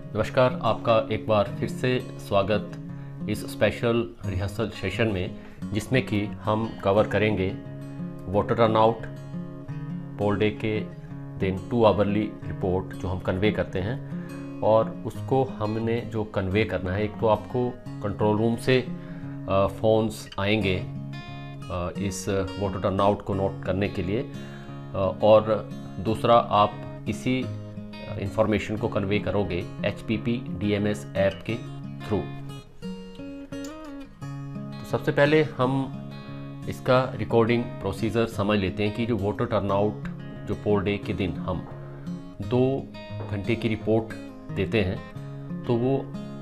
नमस्कार, आपका एक बार फिर से स्वागत इस स्पेशल रिहर्सल सेशन में, जिसमें कि हम कवर करेंगे वाटर टर्नआउट पोल डे के दिन 2 आवरली रिपोर्ट जो हम कन्वे करते हैं। और उसको हमने जो कन्वे करना है, एक तो आपको कंट्रोल रूम से फ़ोन्स आएंगे इस वाटर टर्नआउट को नोट करने के लिए, और दूसरा आप इसी इंफॉर्मेशन को कन्वे करोगे HPP DMS ऐप के थ्रू। तो सबसे पहले हम इसका रिकॉर्डिंग प्रोसीजर समझ लेते हैं कि जो वाटर टर्नआउट जो पोल डे के दिन हम 2 घंटे की रिपोर्ट देते हैं, तो वो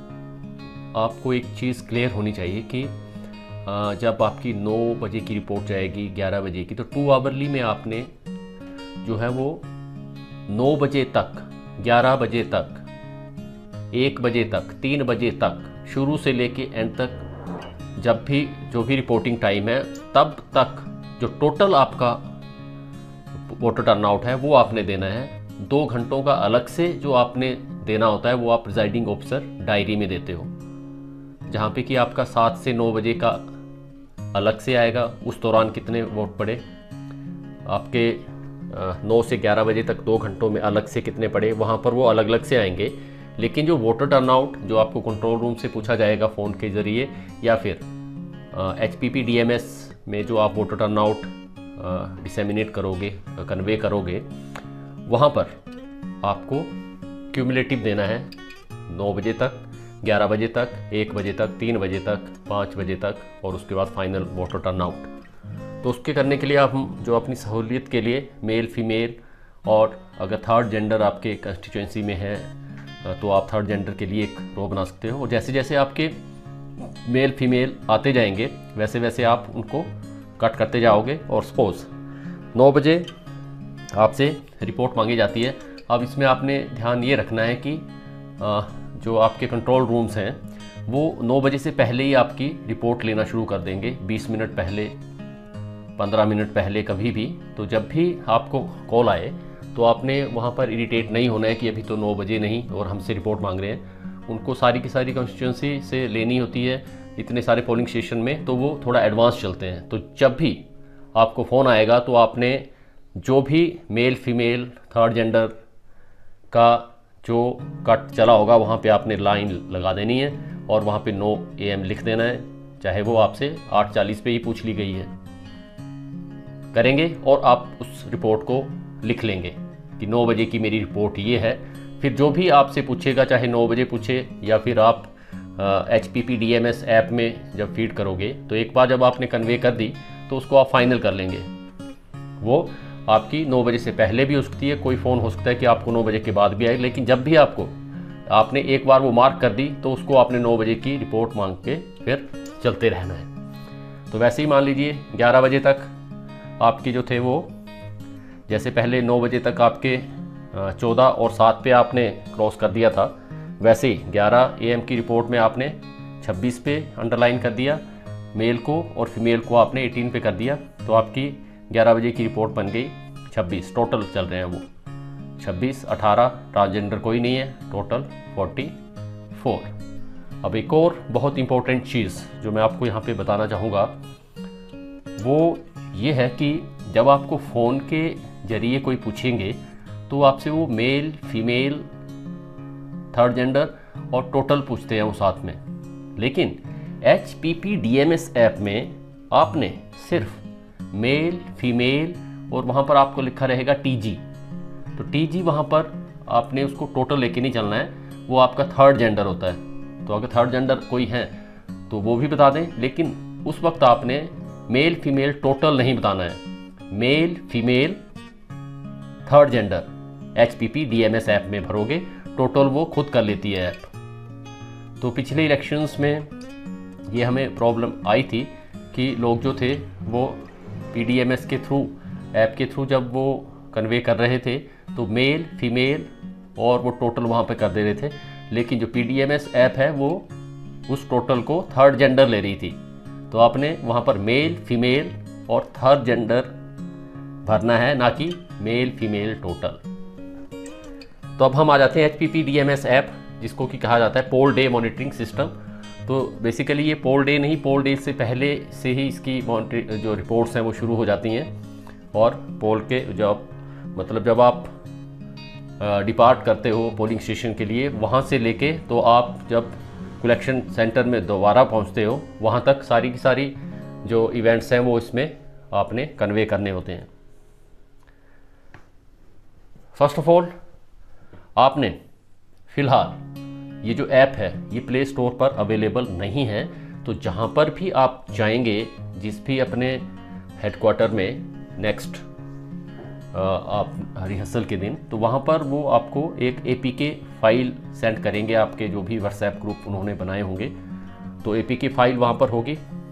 आपको एक चीज़ क्लियर होनी चाहिए कि जब आपकी 9 बजे की रिपोर्ट जाएगी 11 बजे की, तो 2 आवरली में आपने जो है वो 9 बजे तक, 11 बजे तक, 1 बजे तक, 3 बजे तक, शुरू से लेके एंड तक, जब भी जो भी रिपोर्टिंग टाइम है तब तक जो टोटल आपका वाटर टर्नआउट है वो आपने देना है। 2 घंटों का अलग से जो आपने देना होता है वो आप प्रिजाइडिंग ऑफिसर डायरी में देते हो, जहाँ पे कि आपका 7 से 9 बजे का अलग से आएगा। उस दौरान कितने वोट पड़े आपके, 9 से 11 बजे तक 2 घंटों में अलग से कितने पड़े, वहाँ पर वो अलग अलग से आएंगे। लेकिन जो वाटर टर्नआउट जो आपको कंट्रोल रूम से पूछा जाएगा फ़ोन के ज़रिए, या फिर HPP DMS में जो आप वाटर टर्नआउट डिसेमिनेट करोगे, कन्वे करोगे, वहाँ पर आपको क्यूमुलेटिव देना है 9 बजे तक, 11 बजे तक, 1 बजे तक, 3 बजे तक, 5 बजे तक, और उसके बाद फाइनल वाटर टर्नआउट। तो उसके करने के लिए आप जो अपनी सहूलियत के लिए मेल फीमेल, और अगर थर्ड जेंडर आपके कंस्टिट्यूएंसी में है तो आप थर्ड जेंडर के लिए एक रो बना सकते हो। और जैसे जैसे आपके मेल फीमेल आते जाएंगे वैसे वैसे आप उनको कट करते जाओगे। और सपोज 9 बजे आपसे रिपोर्ट मांगी जाती है। अब इसमें आपने ध्यान ये रखना है कि जो आपके कंट्रोल रूम्स हैं वो 9 बजे से पहले ही आपकी रिपोर्ट लेना शुरू कर देंगे, 20 मिनट पहले, 15 मिनट पहले, कभी भी। तो जब भी आपको कॉल आए तो आपने वहाँ पर इरिटेट नहीं होना है कि अभी तो 9 बजे नहीं और हमसे रिपोर्ट मांग रहे हैं। उनको सारी की सारी कॉन्स्टिट्यूंसी से लेनी होती है इतने सारे पोलिंग स्टेशन में, तो वो थोड़ा एडवांस चलते हैं। तो जब भी आपको फ़ोन आएगा तो आपने जो भी मेल फीमेल थर्ड जेंडर का जो कट चला होगा वहाँ पे आपने लाइन लगा देनी है, और वहाँ पे 9 AM लिख देना है, चाहे वो आपसे 8:40 पे ही पूछ ली गई है, करेंगे। और आप उस रिपोर्ट को लिख लेंगे कि 9 बजे की मेरी रिपोर्ट ये है। फिर जो भी आपसे पूछेगा, चाहे 9 बजे पूछे या फिर आप HPP DMS ऐप में जब फीड करोगे, तो एक बार जब आपने कन्वे कर दी तो उसको आप फाइनल कर लेंगे। वो आपकी 9 बजे से पहले भी हो सकती है, कोई फ़ोन हो सकता है कि आपको 9 बजे के बाद भी आए, लेकिन जब भी आपने एक बार वो मार्क कर दी तो उसको आपने 9 बजे की रिपोर्ट मांग के फिर चलते रहना है। तो वैसे ही मान लीजिए 11 बजे तक आपकी जो थे वो, जैसे पहले 9 बजे तक आपके 14 और 7 पे आपने क्रॉस कर दिया था, वैसे ही 11 AM की रिपोर्ट में आपने 26 पे अंडरलाइन कर दिया मेल को, और फीमेल को आपने 18 पे कर दिया। तो आपकी 11 बजे की रिपोर्ट बन गई 26। टोटल चल रहे हैं वो 26, 18, ट्रांसजेंडर कोई नहीं है, टोटल 44। अब एक और बहुत इम्पोर्टेंट चीज़ जो मैं आपको यहाँ पे बताना चाहूँगा वो ये है कि जब आपको फ़ोन के ज़रिए कोई पूछेंगे तो आपसे वो मेल फीमेल थर्ड जेंडर और टोटल पूछते हैं वो साथ में। लेकिन HPP DMS ऐप में आपने सिर्फ मेल फीमेल, और वहाँ पर आपको लिखा रहेगा TG। तो TG वहाँ पर आपने उसको टोटल लेके नहीं चलना है, वो आपका थर्ड जेंडर होता है। तो अगर थर्ड जेंडर कोई है तो वो भी बता दें, लेकिन उस वक्त आपने मेल फीमेल टोटल नहीं बताना है। Male female third gender HPP DMS app में भरोगे, टोटल वो खुद कर लेती है ऐप। तो पिछले इलेक्शंस में ये हमें प्रॉब्लम आई थी कि लोग जो थे वो PDMS के थ्रू, ऐप के थ्रू जब वो कन्वे कर रहे थे तो मेल फीमेल और वो टोटल वहाँ पे कर दे रहे थे, लेकिन जो PDMS ऐप है वो उस टोटल को थर्ड जेंडर ले रही थी। तो आपने वहाँ पर मेल फीमेल और थर्ड जेंडर भरना है, ना कि मेल फीमेल टोटल। तो अब हम आ जाते हैं HPP DMS ऐप जिसको कि कहा जाता है पोल डे मॉनिटरिंग सिस्टम। तो बेसिकली ये पोल डे नहीं, पोल डे से पहले से ही इसकी जो रिपोर्ट्स हैं वो शुरू हो जाती हैं। और पोल के जब आप डिपार्ट करते हो पोलिंग स्टेशन के लिए, वहाँ से लेके तो आप जब कलेक्शन सेंटर में दोबारा पहुँचते हो वहाँ तक सारी की सारी जो इवेंट्स हैं वो इसमें आपने कन्वे करने होते हैं। फर्स्ट ऑफ ऑल आपने फ़िलहाल ये जो ऐप है ये प्ले स्टोर पर अवेलेबल नहीं है। तो जहाँ पर भी आप जाएंगे, जिस भी अपने हेडक्वार्टर में नेक्स्ट आप रिहर्सल के दिन, तो वहाँ पर वो आपको एक APK फाइल सेंड करेंगे, आपके जो भी व्हाट्सएप ग्रुप उन्होंने बनाए होंगे। तो APK फाइल वहाँ पर होगी,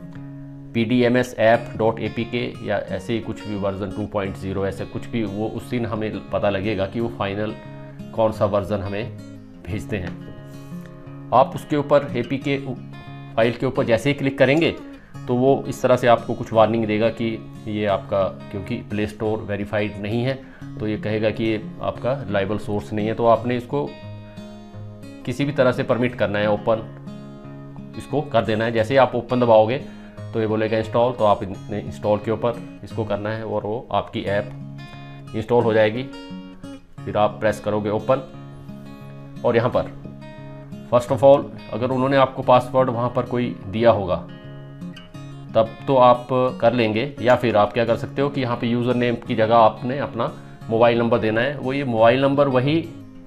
pdmsapp.apk या ऐसे ही कुछ भी वर्जन 2.0 ऐसे कुछ भी, वो उस दिन हमें पता लगेगा कि वो फाइनल कौन सा वर्जन हमें भेजते हैं। आप उसके ऊपर APK फाइल के ऊपर जैसे ही क्लिक करेंगे तो वो इस तरह से आपको कुछ वार्निंग देगा कि ये आपका, क्योंकि प्ले स्टोर वेरीफाइड नहीं है तो ये कहेगा कि ये आपका रिलायबल सोर्स नहीं है। तो आपने इसको किसी भी तरह से परमिट करना है, ओपन इसको कर देना है। जैसे ही आप ओपन दबाओगे तो ये बोलेगा इंस्टॉल, तो आप इंस्टॉल के ऊपर इसको करना है और वो आपकी ऐप इंस्टॉल हो जाएगी। फिर आप प्रेस करोगे ओपन, और यहाँ पर फर्स्ट ऑफ ऑल अगर उन्होंने आपको पासवर्ड वहाँ पर कोई दिया होगा तब तो आप कर लेंगे, या फिर आप क्या कर सकते हो कि यहाँ पे यूज़र नेम की जगह आपने अपना मोबाइल नंबर देना है। वो ये मोबाइल नंबर वही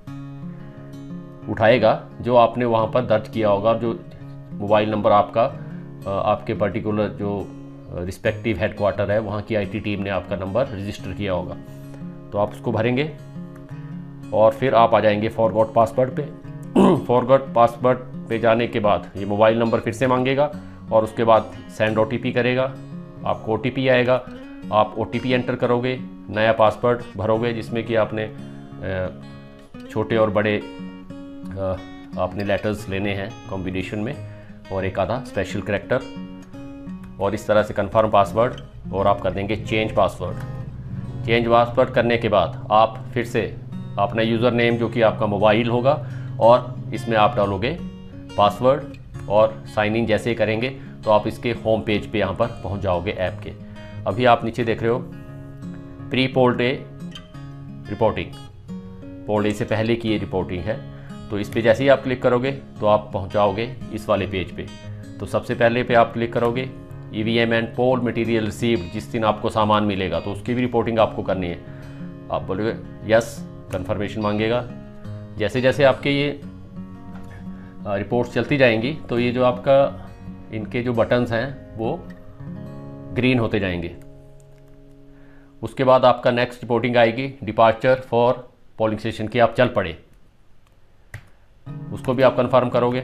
उठाएगा जो आपने वहाँ पर दर्ज किया होगा, जो मोबाइल नंबर आपका आपके पर्टिकुलर जो रिस्पेक्टिव हेडक्वार्टर है वहाँ की IT टीम ने आपका नंबर रजिस्टर किया होगा। तो आप उसको भरेंगे और फिर आप आ जाएंगे फॉरगॉट पासवर्ड पे। फॉरगॉट पासवर्ड पे जाने के बाद ये मोबाइल नंबर फिर से मांगेगा और उसके बाद सेंड OTP करेगा, आपको OTP आएगा, आप OTP एंटर करोगे, नया पासवर्ड भरोगे जिसमें कि आपने छोटे और बड़े आपने लेटर्स लेने हैं कॉम्बिनेशन में और एक आधा स्पेशल करैक्टर, और इस तरह से कंफर्म पासवर्ड, और आप कर देंगे चेंज पासवर्ड। चेंज पासवर्ड करने के बाद आप फिर से अपना यूज़र नेम जो कि आपका मोबाइल होगा और इसमें आप डालोगे पासवर्ड, और साइन इन जैसे ही करेंगे तो आप इसके होम पेज पे यहाँ पर पहुँच जाओगे ऐप के। अभी आप नीचे देख रहे हो pre poll day reporting, poll day से पहले की ये रिपोर्टिंग है। तो इस पे जैसे ही आप क्लिक करोगे तो आप पहुँच जाओगे इस वाले पेज पे। तो सबसे पहले पे आप क्लिक करोगे EVM and poll material received, जिस दिन आपको सामान मिलेगा तो उसकी भी रिपोर्टिंग आपको करनी है। आप बोलोगे यस, कंफर्मेशन मांगेगा। जैसे जैसे आपके ये रिपोर्ट्स चलती जाएंगी तो ये जो आपका इनके जो बटन्स हैं वो ग्रीन होते जाएंगे। उसके बाद आपका नेक्स्ट रिपोर्टिंग आएगी डिपार्चर फॉर पोलिंग स्टेशन की, आप चल पड़े, उसको भी आप कंफर्म करोगे।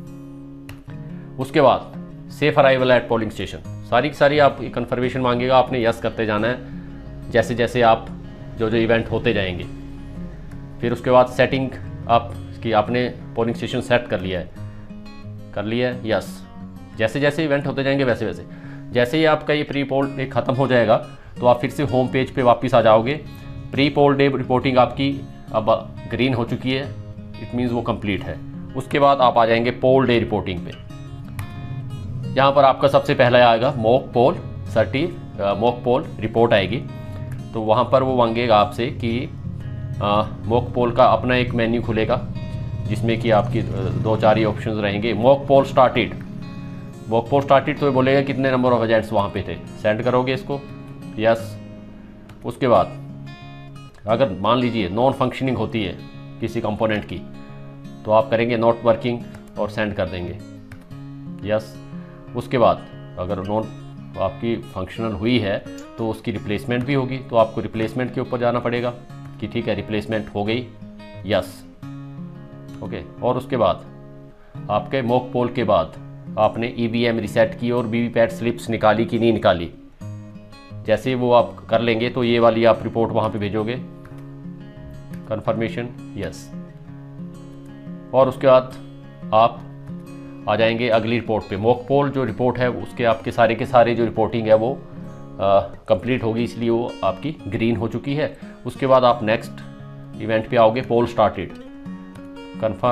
उसके बाद safe arrival at polling station, सारी की सारी आप कंफर्मेशन मांगेगा, आपने यस करते जाना है जैसे जैसे आप जो इवेंट होते जाएंगे। फिर उसके बाद सेटिंग आप कि आपने पोलिंग स्टेशन सेट कर लिया है, यस। जैसे जैसे इवेंट होते जाएंगे वैसे वैसे, जैसे ही आपका ये प्री पोल डे ख़त्म हो जाएगा तो आप फिर से होम पेज पे वापस आ जाओगे। प्री पोल डे रिपोर्टिंग आपकी अब ग्रीन हो चुकी है, इट मीन्स वो कंप्लीट है। उसके बाद आप आ जाएंगे पोल डे रिपोर्टिंग पे। यहाँ पर आपका सबसे पहला आएगा मॉक पोल रिपोर्ट आएगी। तो वहाँ पर वो मांगेगा आपसे कि मॉक पोल का अपना एक मेन्यू खुलेगा जिसमें कि आपकी 2-4 ही ऑप्शंस रहेंगे। मॉक पोल स्टार्टेड तो ये बोलेगा कितने नंबर ऑफ एजेंट्स वहाँ पे थे, सेंड करोगे इसको, यस। उसके बाद अगर मान लीजिए नॉन फंक्शनिंग होती है किसी कंपोनेंट की तो आप करेंगे नॉट वर्किंग और सेंड कर देंगे, यस। उसके बाद अगर नॉन आपकी फंक्शनल हुई है तो उसकी रिप्लेसमेंट भी होगी, तो आपको रिप्लेसमेंट के ऊपर जाना पड़ेगा कि ठीक है रिप्लेसमेंट हो गई, यस, ओके। और उसके बाद आपके मॉक पोल के बाद आपने EVM रिसेट की और VVPAT स्लिप्स निकाली कि नहीं निकाली, जैसे ही वो आप कर लेंगे तो ये वाली आप रिपोर्ट वहाँ पे भेजोगे, कंफर्मेशन, यस। और उसके बाद आप आ जाएंगे अगली रिपोर्ट पे। मॉक पोल जो रिपोर्ट है उसके आपके सारे के सारे जो रिपोर्टिंग है वो कंप्लीट होगी, इसलिए वो आपकी ग्रीन हो चुकी है। उसके बाद आप नेक्स्ट इवेंट पे आओगे, पोल स्टार्टेड, कंफर्म,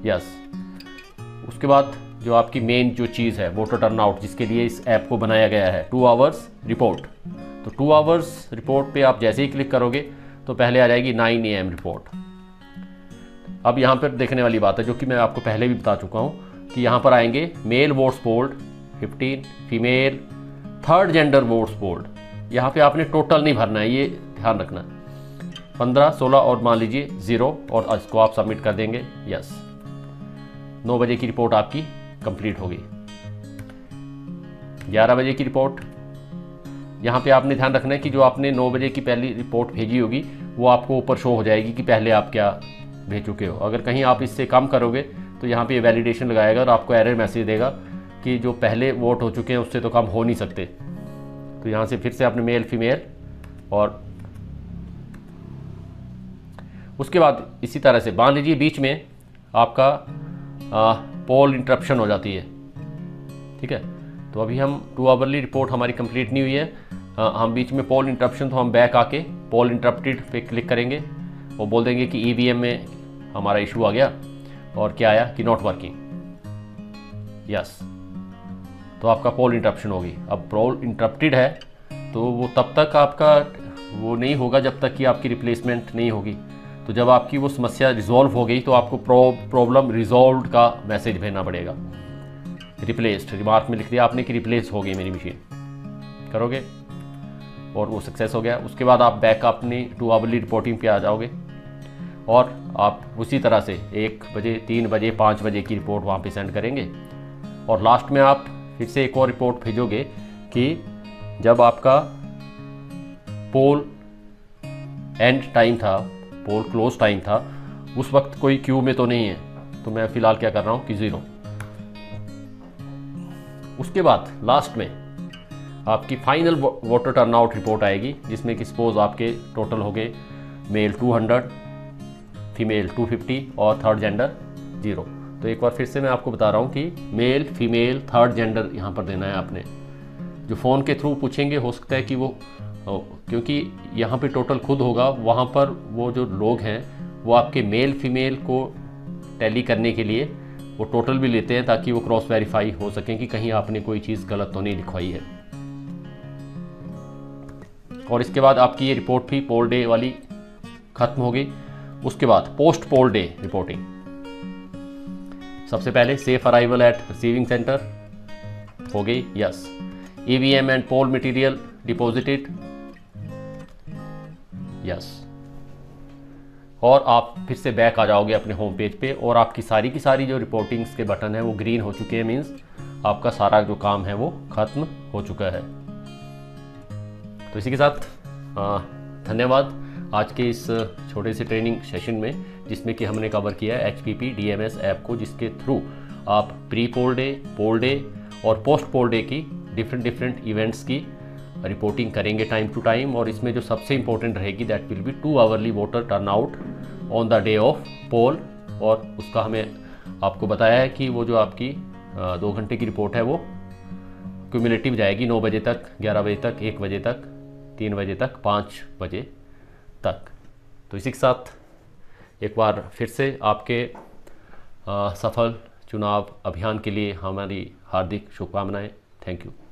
यस। उसके बाद जो आपकी मेन जो चीज़ है वोटर टर्नआउट, जिसके लिए इस ऐप को बनाया गया है, 2 आवर्स रिपोर्ट। तो 2 आवर्स रिपोर्ट पे आप जैसे ही क्लिक करोगे तो पहले आ जाएगी 9 AM रिपोर्ट। अब यहाँ पर देखने वाली बात है जो कि मैं आपको पहले भी बता चुका हूँ कि यहाँ पर आएंगे male votes polled 15, female third gender votes polled. यहाँ पे आपने टोटल नहीं भरना है, ये ध्यान रखना। 15, 16 और मान लीजिए 0 और इसको आप सबमिट कर देंगे। यस, 9 बजे की रिपोर्ट आपकी कंप्लीट होगी। 11 बजे की रिपोर्ट, यहाँ पे आपने ध्यान रखना है कि जो आपने 9 बजे की पहली रिपोर्ट भेजी होगी वो आपको ऊपर शो हो जाएगी कि पहले आप क्या भेज चुके हो। अगर कहीं आप इससे कम करोगे तो यहाँ पे वैलिडेशन लगाएगा और आपको एरर मैसेज देगा कि जो पहले वोट हो चुके हैं उससे तो कम हो नहीं सकते। तो यहाँ से फिर से आपने मेल फीमेल, और उसके बाद इसी तरह से मान लीजिए बीच में आपका पोल इंटरप्शन हो जाती है, ठीक है। तो अभी हम 2 आवरली रिपोर्ट हमारी कंप्लीट नहीं हुई है, हम बीच में पोल इंटरप्शन, तो हम बैक आके पोल इंटरप्टेड पे क्लिक करेंगे और बोल देंगे कि ईवीएम में हमारा इशू आ गया, और क्या आया कि नॉट वर्किंग। यस, तो आपका पोल इंटरप्शन होगी। अब पोल इंटरप्टेड है तो वो तब तक आपका वो नहीं होगा जब तक कि आपकी रिप्लेसमेंट नहीं होगी। तो जब आपकी वो समस्या रिजॉल्व हो गई तो आपको प्रॉब्लम रिजॉल्व्ड का मैसेज भेजना पड़ेगा। रिप्लेस्ड, रिमार्क में लिख दिया आपने कि रिप्लेस हो गई मेरी मशीन, करोगे और वो सक्सेस हो गया। उसके बाद आप बैक अपनी 2 आवरली रिपोर्टिंग पे आ जाओगे और आप उसी तरह से 1 बजे, 3 बजे, 5 बजे की रिपोर्ट वहाँ पे सेंड करेंगे। और लास्ट में आप फिर से एक और रिपोर्ट भेजोगे कि जब आपका पोल एंड टाइम था, पोल क्लोज टाइम था, उस वक्त कोई क्यू में तो नहीं है। तो मैं फ़िलहाल क्या कर रहा हूँ कि 0। उसके बाद लास्ट में आपकी फाइनल वोटर टर्नआउट रिपोर्ट आएगी, जिसमें कि सपोज आपके टोटल हो गए मेल 200, फीमेल 250 और थर्ड जेंडर 0। तो एक बार फिर से मैं आपको बता रहा हूँ कि मेल फीमेल थर्ड जेंडर यहाँ पर देना है आपने। जो फ़ोन के थ्रू पूछेंगे हो सकता है कि वो, क्योंकि यहाँ पे टोटल खुद होगा, वहाँ पर वो जो लोग हैं वो आपके मेल फीमेल को टैली करने के लिए वो टोटल भी लेते हैं, ताकि वो क्रॉस वेरीफाई हो सकें कि कहीं आपने कोई चीज़ गलत तो नहीं लिखवाई है। और इसके बाद आपकी ये रिपोर्ट भी पोल डे वाली ख़त्म हो गई। उसके बाद पोस्ट पोल डे रिपोर्टिंग, सबसे पहले safe arrival at receiving centre हो गई। Yes, EVM and poll material deposited. Yes, और आप फिर से बैक आ जाओगे अपने होम पेज पे और आपकी सारी की सारी जो रिपोर्टिंग्स के बटन है वो ग्रीन हो चुके हैं, मीन्स आपका सारा जो काम है वो खत्म हो चुका है। तो इसी के साथ धन्यवाद आज के इस छोटे से ट्रेनिंग सेशन में, जिसमें कि हमने कवर किया है HPP DMS ऐप को, जिसके थ्रू आप प्री पोल डे और पोस्ट पोल डे की डिफरेंट इवेंट्स की रिपोर्टिंग करेंगे टाइम टू टाइम। और इसमें जो सबसे इंपॉर्टेंट रहेगी that will be 2 hourly voter turnout on the day of poll. और उसका हमें आपको बताया है कि वो जो आपकी 2 घंटे की रिपोर्ट है वो क्यूमुलेटिव जाएगी 9 बजे तक, 11 बजे तक, 1 बजे तक, 3 बजे तक, 5 बजे तक। तो इसी के साथ एक बार फिर से आपके सफल चुनाव अभियान के लिए हमारी हार्दिक शुभकामनाएं। Thank you.